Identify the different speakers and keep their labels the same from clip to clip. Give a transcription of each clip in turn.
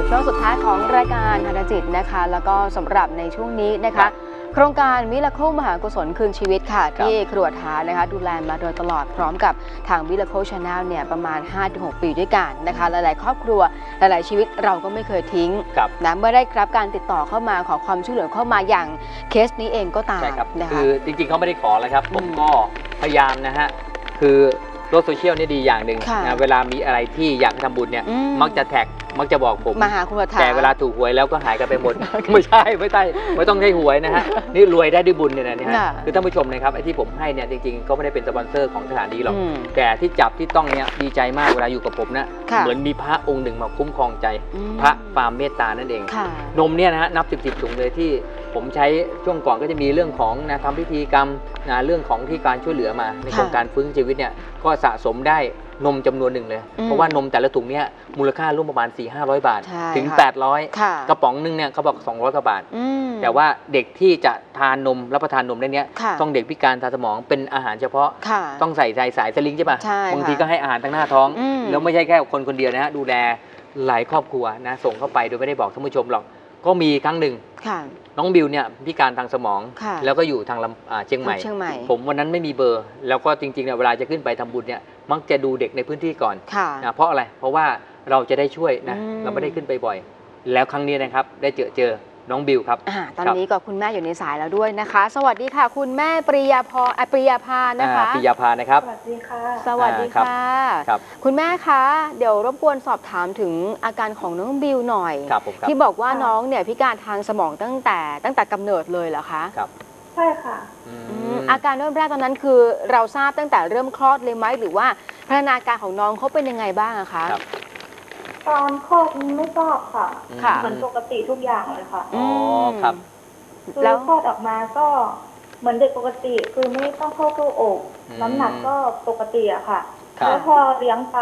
Speaker 1: ช่วงสุดท้ายของรายการทันตจิตนะคะแล้วก็สำหรับในช่วงนี้นะคะโครงการมิราเคิลมหากุศลคืนชีวิตค่ะที่ครัวท้านะคะดูแลมาโดยตลอดพร้อมกับทางมิราเคิลชาแนลเนี่ยประมาณ 5-6 ปีด้วยกันนะคะหลายๆครอบครัวหลายๆชีวิตเราก็ไม่เคยทิ้งนะเมื่อได้รับการติดต่อเข้ามาขอความช่วยเหลือเข้ามาอย่างเคสนี้เองก็ตามนะคะ
Speaker 2: คือจริงๆเขาไม่ได้ขอแล้วครับผมก็พยายามนะฮะคือโลกโซเชียลนี่ดีอย่างหนึ่งนะเวลามีอะไรที่อยากทำบุญเนี่ยมักจะแท็กมักจะบอกผม
Speaker 1: มาหาคุณประธาน
Speaker 2: แต่เวลาถูกหวยแล้วก็หายกันไปหมด ไม่ใช่ไม่ต้องให้หวยนะฮะนี่รวยได้ด้วยบุญเนี่ยนะฮะคือท่านผู้ชมนะครับไอ้ที่ผมให้เนี่ยจริงๆก็ไม่ได้เป็นสปอนเซอร์ของสถานที่หรอกแต่ที่จับที่ต้องเนี่ยดีใจมากเวลาอยู่กับผมนะเหมือนมีพระองค์หนึ่งมาคุ้มครองใจพระความเมตตานั่นเองนมเนี่ยนะฮะนับ10ถุงเลยที่ผมใช้ช่วงก่อนก็จะมีเรื่องของทำพิธีกรรมเรื่องของที่การช่วยเหลือมาในโครงการฟื้นชีวิตเนี่ยก็สะสมได้นมจำนวนหนึ่งเลยเพราะว่านมแต่ละถุงเนี่ยมูลค่าร่วมประมาณ 400-500 บาทถึง800กระป๋องนึงเนี่ยเขาบอก200 กว่าบาทแต่ว่าเด็กที่จะทานนมรับประทานนมได้เนี้ยต้องเด็กพิการทางสมองเป็นอาหารเฉพาะต้องใส่สายสลิงใช่ป่ะบางทีก็ให้อาหารทางหน้าท้องแล้วไม่ใช่แค่คนเดียวนะฮะดูแลหลายครอบครัวนะส่งเข้าไปโดยไม่ได้บอกท่านผู้ชมหรอกก็มีครั้งหนึ่งน้องบิวเนี่ยพิการทางสมองแล้วก็อยู่ทางเชียงใหม่ผมวันนั้นไม่มีเบอร์แล้วก็จริงๆเนี่ยเวลาจะขึ้นไปทำบุญเนี่ยมักจะดูเด็กในพื้นที่ก่อนนะเพราะอะไรเพราะว่าเราจะได้ช่วยนะเราไม่ได้ขึ้นไปบ่อยแล้วครั้งนี้นะครับได้เจอน้องบิวครับ
Speaker 1: ตอนนี้ก็คุณแม่อยู่ในสายแล้วด้วยนะคะสวัสดีค่ะคุณแม่ปริยาภานะคะ
Speaker 2: ปริยาภานะครับ
Speaker 3: สวัสดีค่ะ
Speaker 1: สวัสดีค่ะคุณแม่คะเดี๋ยวรบกวนสอบถามถึงอาการของน้องบิวหน่อยที่บอกว่าน้องเนี่ยพิการทางสมองตั้งแต่กำเนิดเลยเหรอคะ
Speaker 2: ครับ
Speaker 3: ใช่ค่ะ
Speaker 1: อาการเริ่มแรกตอนนั้นคือเราทราบตั้งแต่เริ่มคลอดเลยไหมหรือว่าพัฒนาการของน้องเขาเป็นยังไงบ้างอะคะ
Speaker 3: ตอนคลอดไม่ทราบค่ะเหมือนปกติทุกอย่างเลยค่ะ
Speaker 2: อ๋อครับ
Speaker 3: แล้วคลอดออกมาก็เหมือนเด็กปกติคือไม่ต้องเข้าตู้อกน้ำหนักก็ปกติอะค่ะแล้วพอเลี้ยงไป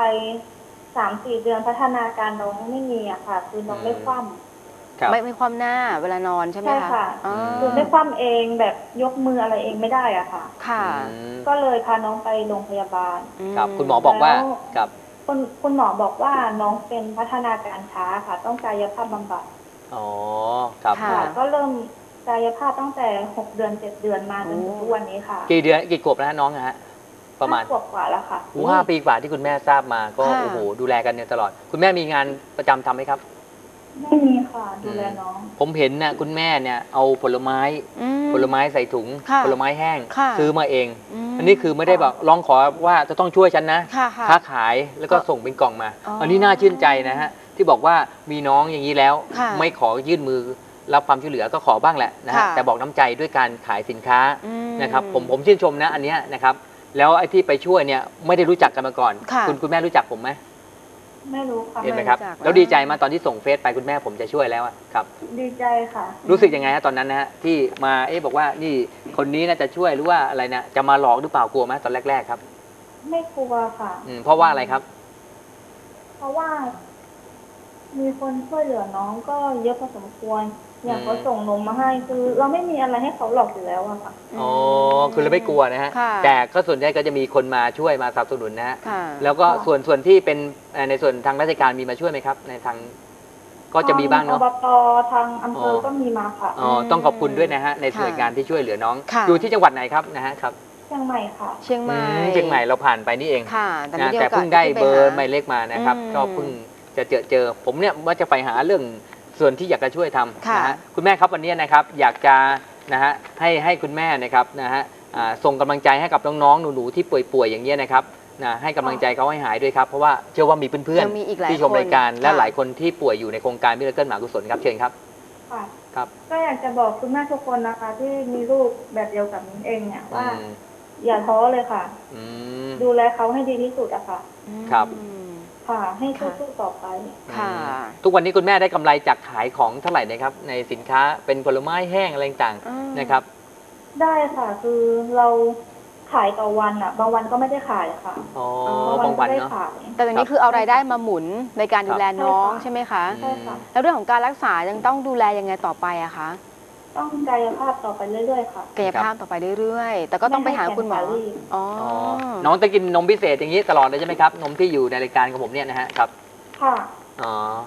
Speaker 3: 3-4 เดือนพัฒนาการน้องไม่มีอะค่ะคือน้องไม่คว่ำ
Speaker 1: ไม่คว่ำหน้าเวลานอนใช่ไหมคะ
Speaker 3: ใช่ค่ะคือไม่คว่ำเองแบบยกมืออะไรเองไม่ได้อะค่ะก็เลยพาน้องไปโรงพยาบาล
Speaker 2: ครับคุณหมอบอกว่าครับ
Speaker 3: คุณหมอบอกว่าน้องเป็นพัฒนาการช้าค่ะต้องกายภาพบำบัด
Speaker 2: อ๋อครับ
Speaker 3: ก็เริ่มกายภาพตั้งแต่6 เดือน 7 เดือนมาจนถึงทุกวันนี้ค่ะ
Speaker 2: กี่เดือนกี่ขวบแล้วน้องฮะประมาณ
Speaker 3: 5 ขวบกว่าแล้วค่ะ
Speaker 2: 5 ปีกว่าที่คุณแม่ทราบมาก็โอ้โหดูแลกันเนี่ยตลอดคุณแม่มีงานประจำทำไหมครับ
Speaker 3: ไม่มีค่ะดูแลน้อง
Speaker 2: ผมเห็นนะคุณแม่เนี่ยเอาผลไม้ใส่ถุงผลไม้แห้งซื้อมาเองอันนี้คือไม่ได้แบบร้องขอว่าจะต้องช่วยฉันนะค้าขายแล้วก็ส่งเป็นกล่องมาอันนี้น่าชื่นใจนะฮะที่บอกว่ามีน้องอย่างนี้แล้วไม่ขอยื่นมือรับความช่วยเหลือก็ขอบ้างแหละนะฮะแต่บอกน้ำใจด้วยการขายสินค้านะครับผมชื่นชมนะอันนี้นะครับแล้วไอ้ที่ไปช่วยเนี่ยไม่ได้รู้จักกันมาก่อนคุณแม่รู้จักผมไหม
Speaker 3: ไม่รู้ค่ะ
Speaker 2: เห็นไหมครับแล้วดีใจมาตอนที่ส่งเฟซไปคุณแม่ผมจะช่วยแล้วครับ
Speaker 3: ดีใจค่ะ
Speaker 2: รู้สึกยังไงฮะตอนนั้นนะฮะที่มาบอกว่านี่คนนี้น่าจะช่วยหรือว่าอะไรนะจะมาหลอกหรือเปล่ากลัวไหมตอนแรกๆครับ
Speaker 3: ไม่กลัวค่ะ
Speaker 2: เพราะว่าอะไรครับ
Speaker 3: เพราะว่ามีคนช่วยเหลือน้องก็เยอะพอสมควรอย่างเขาส่งนมมาให้คือเราไม่มีอะไรให้เขาหลอกอยู่แล้วอะค่ะ
Speaker 2: อ๋อคือเราไม่กลัวนะฮะแต่ก็ส่วนใหญ่ก็จะมีคนมาช่วยมาสนับสนุนนะฮะแล้วก็ส่วนที่เป็นในส่วนทางราชการมีมาช่วยไหมครับในทางก็จะมีบ้างเนาะ
Speaker 3: อบตทางอำเภอก็มีมาค่ะ
Speaker 2: อ๋อต้องขอบคุณด้วยนะฮะในส่วนงานที่ช่วยเหลือน้องอยู่ที่จังหวัดไหนครับนะฮะครับ
Speaker 3: เชียงใหม่ค่ะ
Speaker 1: เชียงให
Speaker 2: ม่เราผ่านไปนี่เองแต่เพิ่งได้เบอร์หมายเลขมานะครับก็เพิ่งจะเจอผมเนี่ยว่าจะไปหาเรื่องส่วนที่อยากจะช่วยทำนะฮะคุณแม่ครับวันนี้นะครับอยากจะนะฮะให้คุณแม่นะครับนะฮะส่งกำลังใจให้กับน้องๆหนูๆที่ป่วยๆอย่างนี้นะครับให้กำลังใจเขาให้หายด้วยครับเพราะว่าเชื่อว่ามีเพื่อนๆที่ชมรายการและหลายคนที่ป่วยอยู่ในโครงการมิราเคิลมหากุศลครับเชิญครับ
Speaker 3: ครับก็อยากจะบอกคุณแม่ทุกคนนะคะที่มีลูกแบบเดียวกับมิ้นเองเนี่ยว่าอย่าท้อเลยค่ะดูแลเขาให้ดีที่สุดอะค่ะ
Speaker 2: ครับ
Speaker 3: ค่ะให้สู้ๆต่อไป
Speaker 1: ค่ะ
Speaker 2: ทุกวันนี้คุณแม่ได้กำไรจากขายของเท่าไหร่นะครับในสินค้าเป็นผลไม้แห้งอะไรต่างๆนะครับ
Speaker 3: ได้ค่ะคือเราขายต่อวันอ่ะบางวันก็ไม่ได้ขายค่ะ
Speaker 2: บางวันเนาะ
Speaker 1: แต่ตอนนี้คือเอารายได้มาหมุนในการดูแลน้องใช่ไหมคะ
Speaker 3: ใช่ค่ะ
Speaker 1: แล้วเรื่องของการรักษายังต้องดูแลยังไงต่อไปอะคะ
Speaker 3: ต้องกายภาพต่อไปเรื่อยๆค่ะ
Speaker 1: กายภาพต่อไปเรื่อยๆแต่ก็ต้องไปหาคุณหมอ
Speaker 2: น้องจะกินนมพิเศษอย่างนี้ตลอดเลยใช่ไหมครับนมที่อยู่ในรายการของผมเนี่ยนะฮะครับ
Speaker 3: ค่ะ
Speaker 2: อ๋อ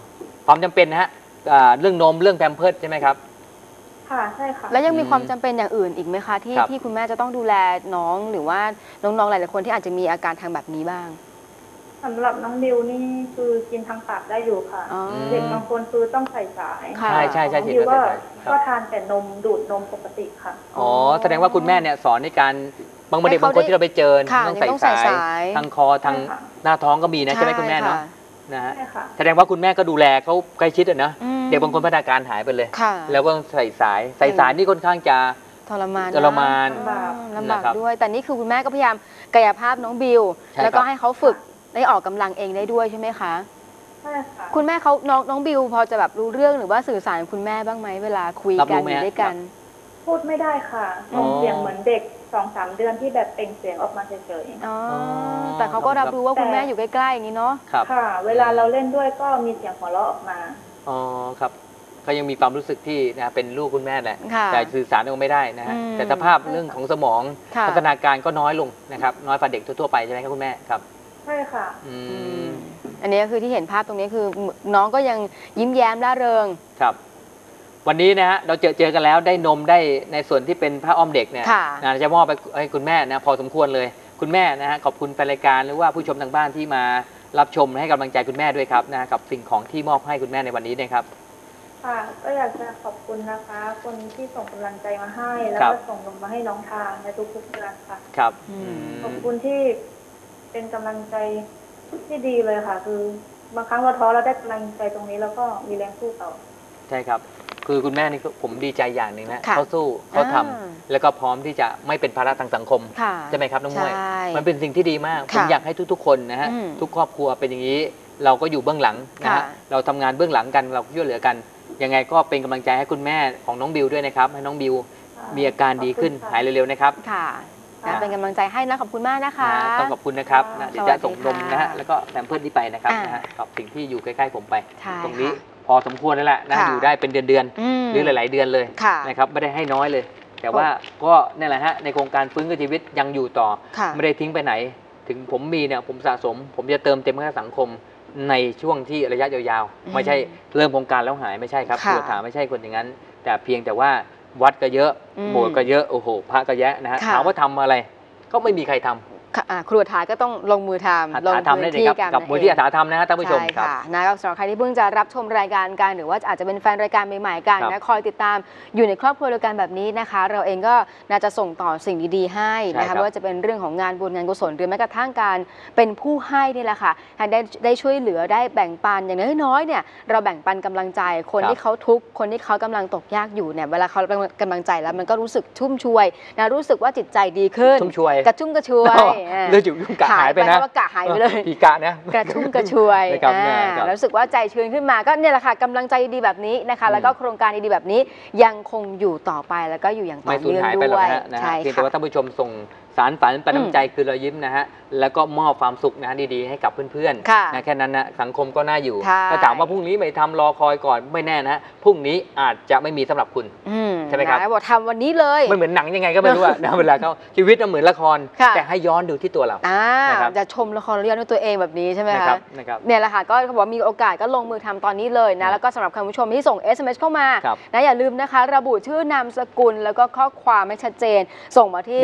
Speaker 2: ความจำเป็นนะฮะเรื่องนมเรื่องแพมเพิร์สใช่ไหมครับ
Speaker 3: ค่ะใช่ค่ะ
Speaker 1: แล้วยังมีความจำเป็นอย่างอื่นอีกไหมคะที่คุณแม่จะต้องดูแลน้องหรือว่าน้องๆหลายๆคนที่อาจจะมีอาการทางแบบนี้บ้าง
Speaker 3: สำหรับน้องดิวนี่คือกินทางปากได้อยู่ค่ะเด็กบางคนคือต้องใส่สาย
Speaker 2: ใช่ใช่ใช่
Speaker 3: ดิวก็ทานแต่นมดูดนมปกติค่ะ
Speaker 2: อ๋อแสดงว่าคุณแม่เนี่ยสอนในการบางเด็กบางคนที่เราไปเจอต้องใส่สายทางคอทางหน้าท้องก็มีนะใช่ไหมคุณแม่เนาะนะฮะแสดงว่าคุณแม่ก็ดูแลเขาใกล้ชิดอ่ะนะเด็กบางคนพัฒนาการหายไปเลยแล้วก็ใส่สายนี่ค่อนข้างจะ
Speaker 1: ทรมาน
Speaker 2: ล
Speaker 1: ำบากด้วยแต่นี่คือคุณแม่ก็พยายามกายภาพน้องบิวแล้วก็ให้เขาฝึกได้ออกกำลังเองได้ด้วยใช่ไหมคะ
Speaker 3: ใช่ค่ะ
Speaker 1: คุณแม่เขาน้องบิวพอจะแบบรู้เรื่องหรือว่าสื่อสารกับคุณแม่บ้างไหมเวลาคุยกันอยู่ด้วยกัน
Speaker 3: พูดไม่ได้ค่ะส่งเสียงเหมือนเด็ก2-3 เดือนที่แบบเปล่งเสียงออกมาเฉย
Speaker 1: ๆแต่เขาก็รับรู้ว่าคุณแม่อยู่ใกล้ๆอย่างนี้เนาะ
Speaker 3: ค่ะเวลาเราเล่นด้วยก็มีเสียงหัวเราะออกมา
Speaker 2: อ๋อครับเขายังมีความรู้สึกที่นะเป็นลูกคุณแม่แหละแต่สื่อสารออกไม่ได้นะฮะแต่สภาพเรื่องของสมองพัฒนาการก็น้อยลงนะครับน้อยกว่าเด็กทั่วๆไปใช่ไหมครับคุณแม่ครับ
Speaker 3: ใช่ค่ะ
Speaker 1: อันนี้คือที่เห็นภาพตรงนี้คือน้องก็ยังยิ้มแย้มร่าเริง
Speaker 2: ครับวันนี้นะฮะเราเจอกันแล้วได้นมได้ในส่วนที่เป็นผ้าอ้อมเด็กเนี่ยจะมอบไปให้คุณแม่นะพอสมควรเลยคุณแม่นะฮะขอบคุณแฟนรายการหรือว่าผู้ชมทางบ้านที่มารับชมให้กำลังใจคุณแม่ด้วยครับนะกับสิ่งของที่มอบให้คุณแม่ในวันนี้นะครับ
Speaker 3: ค่ะก็อยากจะขอบคุณนะคะคนที่ส่งกำลังใจมาให้แล้วก็ส่งนมมาให้น้องทานในทุกๆเดือนค่ะ
Speaker 2: ครับ
Speaker 3: ขอบคุณที่เป็นกำลังใจที่ดีเลยค่ะคือบางครั้งเราท้อเราได้กำลังใจตรงนี้แล้วก็มีแรงสู้ต่อ
Speaker 2: ใช่ครับคือคุณแม่นี่ผมดีใจอย่างหนึ่งนะเขาสู้เขาทำแล้วก็พร้อมที่จะไม่เป็นภาระทางสังคมใช่ไหมครับน้องมวยมันเป็นสิ่งที่ดีมากผมอยากให้ทุกๆคนนะฮะทุกครอบครัวเป็นอย่างนี้เราก็อยู่เบื้องหลังนะฮะเราทำงานเบื้องหลังกันเราช่วยเหลือกันยังไงก็เป็นกำลังใจให้คุณแม่ของน้องบิวด้วยนะครับให้น้องบิวมีอาการดีขึ้นหายเร็วๆนะครับ
Speaker 1: ค่ะเป็นกำลังใจให้นะขอบคุณมากนะคะ
Speaker 2: ต้องขอบคุณนะครับเดี๋ยวจะส่งนมนะฮะแล้วก็แซมเพิลที่ไปนะครับนะฮะกับสิ่งที่อยู่ใกล้ๆผมไปตรงนี้พอสมควรแล้วแหละนะอยู่ได้เป็นเดือนหรือหลายๆเดือนเลยนะครับไม่ได้ให้น้อยเลยแต่ว่าก็นี่แหละฮะในโครงการฟื้นคืนชีวิตยังอยู่ต่อไม่ได้ทิ้งไปไหนถึงผมมีเนี่ยผมสะสมผมจะเติมเต็มให้สังคมในช่วงที่ระยะยาวๆไม่ใช่เริ่มโครงการแล้วหายไม่ใช่ครับตัวถามไม่ใช่คนอย่างนั้นแต่เพียงแต่ว่าวัดก็เยอะโบสถ์ก็เยอะโอ้โหพระก็แยะนะฮะถามว่าทำอะไรก็ไม่มีใครทำ
Speaker 1: ครัวถาก็ต้องลงมือทำลง
Speaker 2: มือที่กับมือที่อาสาทำนะท่านผู้ชมครับ
Speaker 1: นะสำหรับใครที่เพิ่งจะรับชมรายการกันหรือว่าอาจจะเป็นแฟนรายการใหม่ๆกันนะคอยติดตามอยู่ในครอบครัวเดียวกันแบบนี้นะคะเราเองก็น่าจะส่งต่อสิ่งดีๆให้นะคะไม่ว่าจะเป็นเรื่องของงานบุญงานกุศลหรือแม้กระทั่งการเป็นผู้ให้นี่แหละค่ะได้ช่วยเหลือได้แบ่งปันอย่างน้อยๆเนี่ยเราแบ่งปันกำลังใจคนที่เขาทุกข์คนที่เขากำลังตกยากอยู่เนี่ยเวลาเขากำลังใจแล้วมันก็รู้สึกชุ่มช่วยนะรู้สึกว่าจิตใจดีขึ้นกระชุ่มกระชวย
Speaker 2: เรื่องจุดกะหายไปนะ
Speaker 1: กะหายไปเลย
Speaker 2: ปีกะนะ
Speaker 1: กระชุ่มกระชวยแล้วรู้สึกว่าใจชื้นขึ้นมาก็เนี่ยแหละค่ะกำลังใจดีแบบนี้นะคะแล้วก็โครงการดีๆแบบนี้ยังคงอยู่ต่อไปแล้วก็อยู่อย่างต่อเนื่องด้วย
Speaker 2: ใช่ค่ะเพียงแต่ว่าท่านผู้ชมส่งสารฝันประน้ำใจคือรอยยิ้มนะฮะแล้วก็มอบความสุขนะดีๆให้กับเพื่อนๆนะแค่นั้นนะสังคมก็น่าอยู่ถ้าถามว่าพรุ่งนี้ไม่ทำรอคอยก่อนไม่แน่นะพรุ่งนี้อาจจะไม่มีสำหรับคุณใช่ไหมครับ
Speaker 1: บอกทำวันนี้เลย
Speaker 2: มันเหมือนหนังยังไงก็ไม่รู้อะเวลาเขาชีวิตมันเหมือนละครแต่ให้ย้อนดูที่ตัวเรา
Speaker 1: จะชมละครย้อนดูตัวเองแบบนี้ใช่ไหมคะเนี่ยแหละค่ะก็เขาบอกมีโอกาสก็ลงมือทำตอนนี้เลยนะแล้วก็สำหรับคุณผู้ชมที่ส่ง SMS เข้ามานะอย่าลืมนะคะระบุชื่อนามสกุลแล้วก็ข้อความไม่ชัดเจนส่งมาที่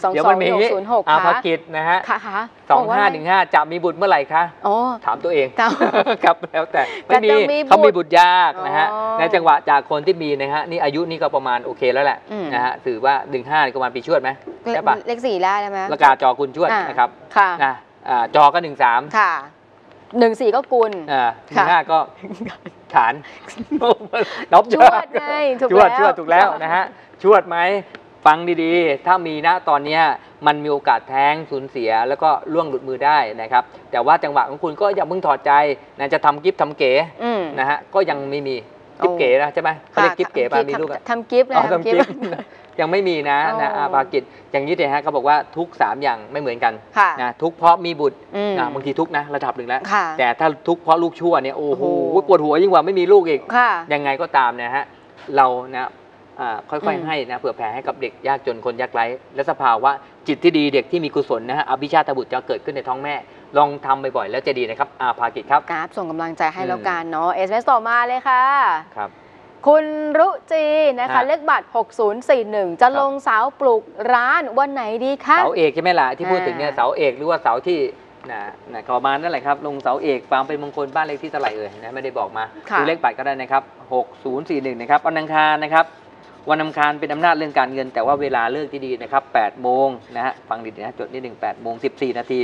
Speaker 1: 42206
Speaker 2: ภกิจนะฮะ2515จะมีบุตรเมื่อไหร่คะถามตัวเองครับแล้วแต่ไม่มีเขามีบุตรยากนะฮะในจังหวะจากคนที่มีนะฮะนี่อายุนี่ก็ประมาณโอเคแล้วแหละนะฮะถือว่า15ประมาณปีชวดไหมใช่ปะ
Speaker 1: เลข4ได้ไหม
Speaker 2: ละกาจอกุลชวดนะครับนะจอก็13
Speaker 1: ค่ะ14ก็กุล
Speaker 2: 15ก็ฐานนบ
Speaker 1: ชวดไง
Speaker 2: ชวดถูกแล้วนะฮะชวดไหมฟังดีๆถ้ามีนะตอนนี้มันมีโอกาสแท้งสูญเสียแล้วก็ล่วงหลุดมือได้นะครับแต่ว่าจังหวะของคุณก็อย่าเพิ่งถอดใจนะจะทำกิฟต์ทำเก๋นะฮะก็ยังไม่มีกิฟต์เก๋นะใช่ไหมเขาเรียกกิฟต์เก๋ป่ะมีลูก
Speaker 1: ทำกิฟต์นะ
Speaker 2: ทำกิฟต์ยังไม่มีนะภากิจอย่างนี้เลยฮะเขาบอกว่าทุก3อย่างไม่เหมือนกันนะทุกเพราะมีบุตรบางทีทุกนะระดับหนึ่งแล้วแต่ถ้าทุกเพราะลูกชั่วเนี่ยโอ้โหปวดหัวยิ่งกว่าไม่มีลูกอีกยังไงก็ตามนะฮะเรานะค่อยๆให้นะเผื่อแผ่ให้กับเด็กยากจนคนยากไร้และสภาวะจิตที่ดีเด็กที่มีกุศลนะฮะอภิชาติบุตรจะเกิดขึ้นในท้องแม่ลองทำบ่อยๆแล้วจะดีนะครับภากิจครับ
Speaker 1: ส่งกำลังใจให้แล้วกันเนาะSMS ต่อมาเลยค่ะ
Speaker 2: ครับ
Speaker 1: คุณรุจีนะคะเลขบัตร6041จะลงเสาปลูกร้านวันไหนดีคะ
Speaker 2: เสาเอกใช่ไหมล่ะที่พูดถึงเนี่ยเสาเอกหรือว่าเสาที่นะขอมานั่นแหละครับลงเสาเอกความเป็นมงคลบ้านเลขที่เท่าไหร่นะไม่ได้บอกมาดูเลขบัตรก็ได้นะครับ6041นะครับวันอังคารนะครับวันอังคารเป็นอำนาจเรื่องการเงินแต่ว่าเวลาเลิกที่ดีนะครับ8โมงนะฮะฟังดีนะจดนิดหนึ่ง8โมง14นาที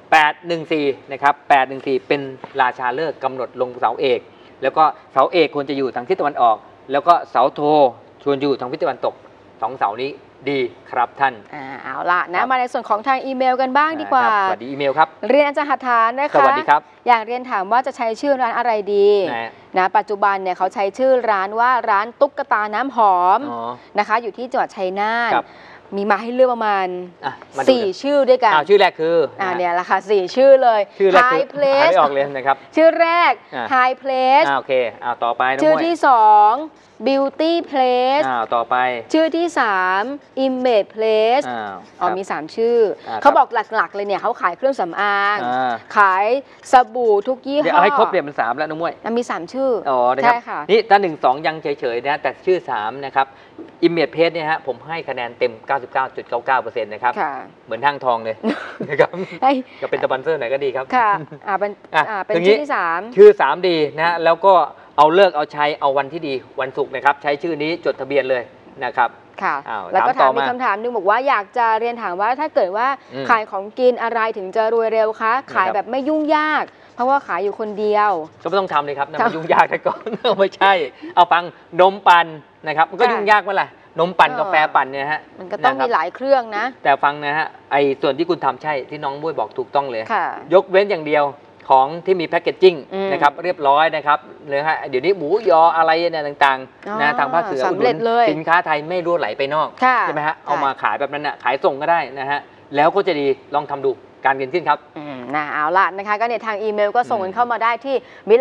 Speaker 2: 814นะครับ814เป็นราชาเลิกกำหนดลงเสาเอกแล้วก็เสาเอกควรจะอยู่ทางทิศตะวันออกแล้วก็เสาโทชวนอยู่ทางทิศตะวันตก2เสานี้ดีครับท่าน
Speaker 1: เอาล่ะนะมาในส่วนของทางอีเมลกันบ้างดีกว่า
Speaker 2: สวัสดีอีเมลครับ
Speaker 1: เรียนอาจารย์หัตถานนะคะ
Speaker 2: สวัสดีครับ
Speaker 1: อยากเรียนถามว่าจะใช้ชื่อร้านอะไรดีนะปัจจุบันเนี่ยเขาใช้ชื่อร้านว่าร้านตุ๊กตาน้ำหอมนะคะอยู่ที่จังหวัดชัยนาทมีมาให้เลือกประมาณ4ชื่อด้วยกัน
Speaker 2: ชื่อแรกคือ
Speaker 1: เนี่ยแหละค่ะ4ชื่อเลย
Speaker 2: High Place ไม่ออกเลยนะครับ
Speaker 1: ชื่อแรก High Place
Speaker 2: โอเคต่อไป
Speaker 1: ชื่อที่2 Beauty Place
Speaker 2: ต่อไป
Speaker 1: ชื่อที่3 Image Place มี3ชื่อเขาบอกหลักๆเลยเนี่ยเขาขายเครื่องสำอางขายสบู่ทุกยี่ห้อ
Speaker 2: เอาให้ครบเนี่ยมัน3แล้วน้องมวย
Speaker 1: มี3ชื่อ
Speaker 2: ใช่ค่ะนี่ถ้า1 2ยังเฉยๆนะแต่ชื่อ3นะครับImage Place เนี่ยฮะผมให้คะแนนเต็ม 99.99% นะครับเหมือนห้างทองเลยนะครับจะเป็นสปอนเซอร์ไหนก็ดีครับ
Speaker 1: ค่ะเป็นชื่อที่3
Speaker 2: ชื่อ3ดีนะแล้วก็เอาเลิกเอาใช้เอาวันที่ดีวันศุกร์นะครับใช้ชื่อนี้จดทะเบียนเลยนะครับ
Speaker 1: ค่ะแล้วก็ถามมีคำถามนึงบอกว่าอยากจะเรียนถามว่าถ้าเกิดว่าขายของกินอะไรถึงจะรวยเร็วคะขายแบบไม่ยุ่งยากเพราะว่าขายอยู่คนเดียว
Speaker 2: ก็ไม่ต้องทำเลยครับนะมันยุ่งยากแต่ก่อนไม่ใช่เอาฟังนมปั่นนะครับมันก็ยุ่งยากเมื่อไหร่นมปั่นกาแฟปั่นเนี่ยฮะ
Speaker 1: มันก็ต้องมีหลายเครื่องนะ
Speaker 2: แต่ฟังนะฮะไอ้ส่วนที่คุณทำใช่ที่น้องบุ้ยบอกถูกต้องเลยยกเว้นอย่างเดียวของที่มีแพคเกจจิ้งนะครับเรียบร้อยนะครับเลยฮะเดี๋ยวนี้หมูยออะไรเนี่ยต่างๆนะทางภาคเหนืออุดหนุนสินค้าไทยไม่รั่วไหลไปนอกใช่ไหมฮะเอามาขายแบบนั้นนะขายส่งก็ได้นะฮะแล้วก็จะดีลองทำดูการเงินขึ้นครับ
Speaker 1: เอาล่ะนะคะก็เนี่ยทางอีเมลก็ส่งกันเข้ามาได้ที่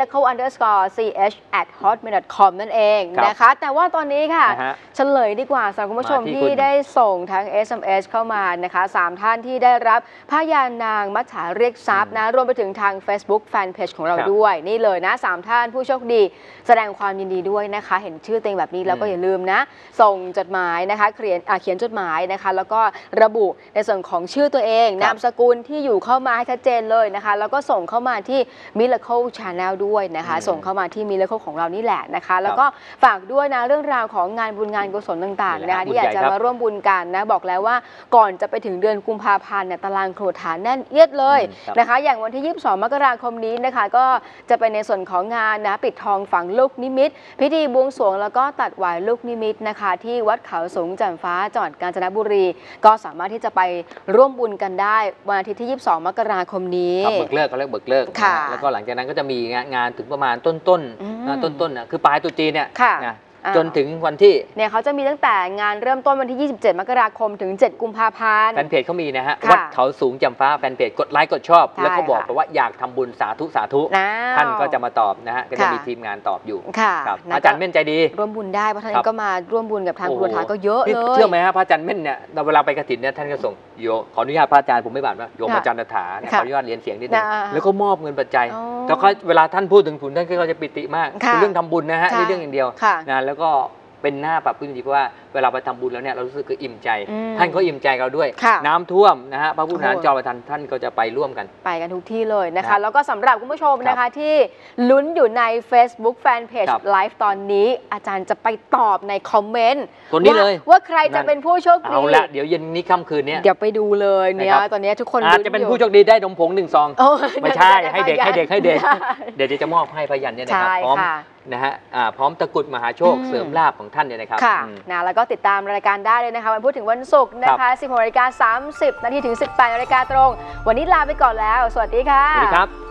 Speaker 1: miracle_ch@hotmail.com นั่นเองนะคะแต่ว่าตอนนี้ค่ะเฉลยดีกว่าสำหรับคุณผู้ชมที่ได้ส่งทั้ง SMS เข้ามานะคะ3ท่านที่ได้รับผ้ายานางมัจฉาเรียกทรัพย์นะรวมไปถึงทาง Facebook Fanpage ของเราด้วยนี่เลยนะ3ท่านผู้โชคดีแสดงความยินดีด้วยนะคะเห็นชื่อเต็งแบบนี้แล้วก็อย่าลืมนะส่งจดหมายนะคะเขียนจดหมายนะคะแล้วก็ระบุในส่วนของชื่อตัวเองนามสกุลที่อยู่เข้ามาให้ชัดเจนเลยนะคะแล้วก็ส่งเข้ามาที่ Miracle Channel ด้วยนะคะส่งเข้ามาที่ Miracle ของเรานี่แหละนะคะแล้วก็ฝากด้วยนะเรื่องราวของงานบุญงานกุศลต่างๆนะคะที่อยากจะมาร่วมบุญกันนะบอกแล้วว่าก่อนจะไปถึงเดือนกุมภาพันธ์เนี่ยตารางโขดฐานแน่นเอียดเลยนะคะอย่างวันที่22 มกราคมนี้นะคะก็จะเป็นในส่วนของงานนะปิดทองฝังลูกนิมิตพิธีบวงสรวงแล้วก็ตัดหวายลูกนิมิตนะคะที่วัดเขาสูงแจ่มฟ้าจังหวัดกาญจนบุรีก็สามารถที่จะไปร่วมบุญกันได้วันอาทิตย์ที่22 มกราคมนี้
Speaker 2: เบิกเลิกเขาเรียกเบิกเลิกแล้วก็หลังจากนั้นก็จะมีงานถึงประมาณต้นนะคือปลายตุจีนเนี่ยจนถึงวันที่
Speaker 1: เนี่ยเขาจะมีตั้งแต่งานเริ่มต้นวันที่27 มกราคมถึง7 กุมภาพันธ์
Speaker 2: แฟนเพจเขามีนะฮะวัดเขาสูงแจ่มฟ้าแฟนเพจกดไลค์กดชอบแล้วก็บอกไปว่าอยากทำบุญสาธุท่านก็จะมาตอบนะฮะก็จะมีทีมงานตอบอยู่ครับอาจารย์เม่นใจดี
Speaker 1: ร่วมบุญได้เพราะท่านก็มาร่วมบุญกับทางครัวทานก็เยอะเลย
Speaker 2: เชื่อไหมฮะพระอาจารย์เม่นเนี่ยเวลาไปกฐินเนี่ยท่านก็ส่งโยขออนุญาตพระอาจารย์ผมไม่บาดว่าโยมอาจารย์ถาขออนุญาตเรียนเสียงนิดนึงแล้วก็มอบเงินปัจจัยแล้วก็เวลาท่านพูดถึงผลท่านก็จะปิติมากเป็นเรื่องทำบุญนะฮะนี่เรื่องอย่างเดียวนะแล้วก็เป็นหน้าปรับปลื้มใจเพราะว่าเวลาไปทำบุญแล้วเนี่ยเรารู้สึกคืออิ่มใจท่านก็อิ่มใจเราด้วยน้ำท่วมนะฮะพระพุทธญาณจอประทานท่านก็จะไปร่วมกัน
Speaker 1: ไปกันทุกที่เลยนะคะแล้วก็สำหรับคุณผู้ชมนะคะที่ลุ้นอยู่ใน Facebook Fanpage Live ตอนนี้อาจารย์จะไปตอบในคอมเมนต์
Speaker 2: ตัวนี้เลย
Speaker 1: ว่าใครจะเป็นผู้โชคดี
Speaker 2: เอาละเดี๋ยวเย็นนี้ค่ำคืนนี้
Speaker 1: เดี๋ยวไปดูเลยเนี่ยตอนนี้ทุกคน
Speaker 2: อาจจะเป็นผู้โชคดีได้นมผง1 ซองไม่ใช่ให้เด็กเดี๋ยวจะมอบให้พยัญชนะนะครับพร้อมนะฮะพร้อมตะกุดมหาโชคเสริมลาภของท่านเนี่ยนะครับ
Speaker 1: นะแล้วก็ติดตามรายการได้เลยนะคะวันพุธถึงวันศุกร์นะคะ 16:30 น. ถึง 18:00 น. ตรงวันนี้ลาไปก่อนแล้วสวัสดีค่ะ
Speaker 2: สวัสดีครับ